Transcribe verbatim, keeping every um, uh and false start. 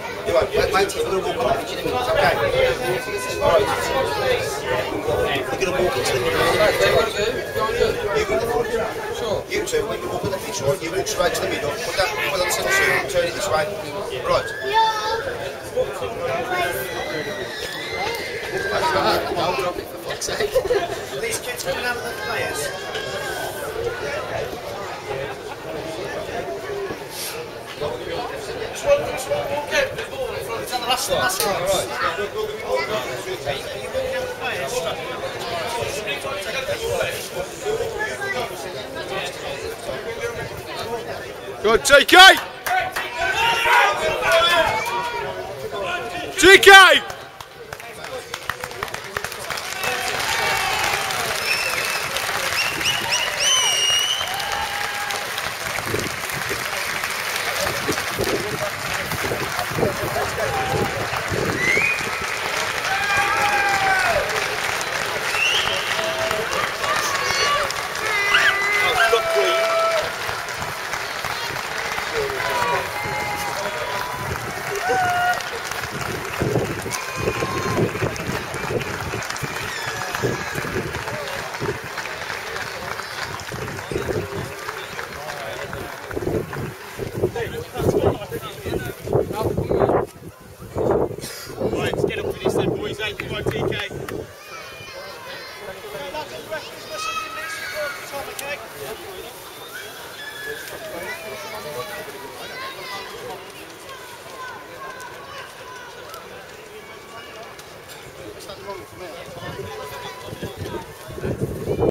Right, wait, wait till you're going to walk on the pitch in a minute, okay? Alright. You're going to walk into the middle. You go to the front. Sure. You two, when you walk on the pitch, right, you walk straight to the middle, put that put on the centre and turn it this way. Right. I'll drop it for fuck's sake. These kids coming out of the players. It's on the last, last one. Go on, T K! T K! Right, get up for this then, boys. Hey, come on, T K. Tom, okay?